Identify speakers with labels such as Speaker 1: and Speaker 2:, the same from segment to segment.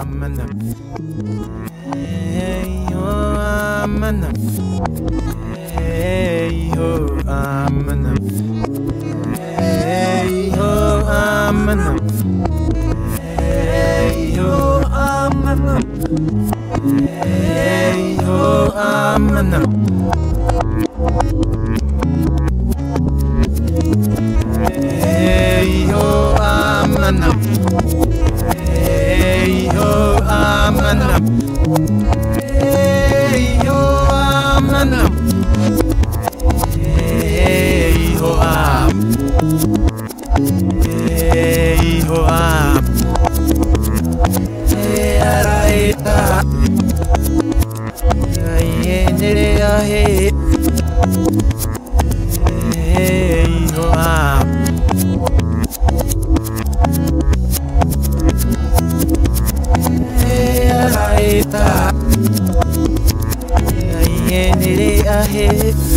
Speaker 1: amana. Hey ho amana. Hey ho amana. Hey ho amana. Hey ho amana. Hey ho amana. Hey ho amana. Hey ho amana. Hey ho amana. Hey ho am. Hey ho am. Hey araita. Hey nere ahe. Hey ho am. Hey araita. Hey nere ahe.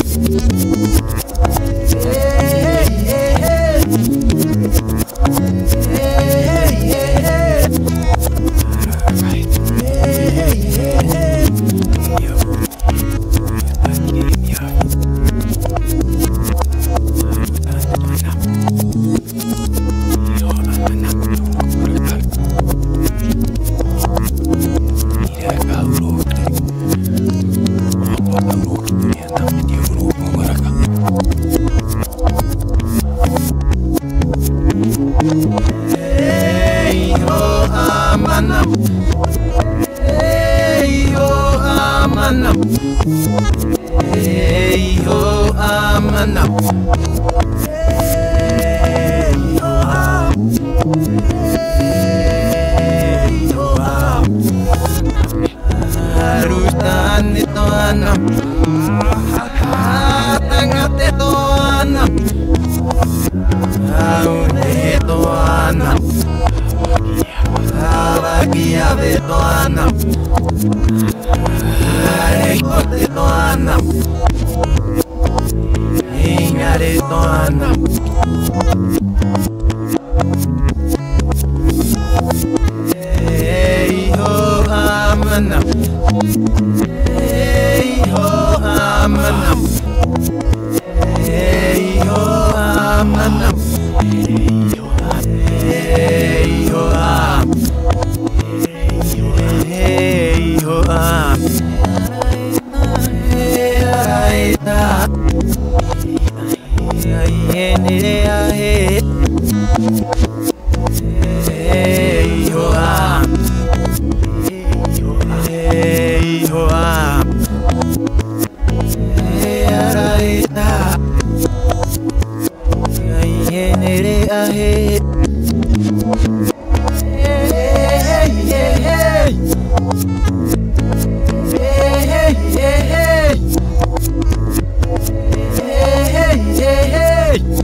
Speaker 1: Hey hey hey. Hey hey hey. Alright. Hey hey hey. Yo. Hey ho amana. Hey ho amana. Hey ho amana. Hey ho am. Hey ho am. Harus tani to anam. Tangate to anam. Aune to anam. Bahagia de to anam. Rekote to anam. Ingare to anam. Hey ho amana. Hey ho amana. Hey ho amana. Hey ho am. Hey ho am. Hey araita. Hey nere ahe. Hey ho am. Hey ho am. Hey araita. Hey nere ahe. Hey hey hey. Hey hey hey hey. Hey hey hey hey.